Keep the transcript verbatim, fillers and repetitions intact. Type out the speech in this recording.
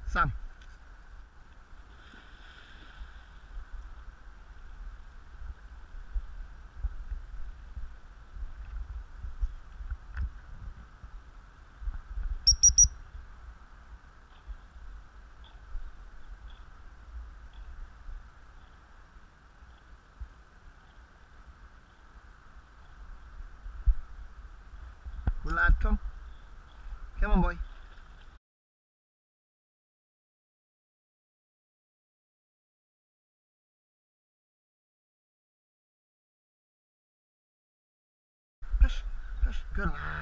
Sam. Good lad, come. Come on, boy. Push, push. Good lad.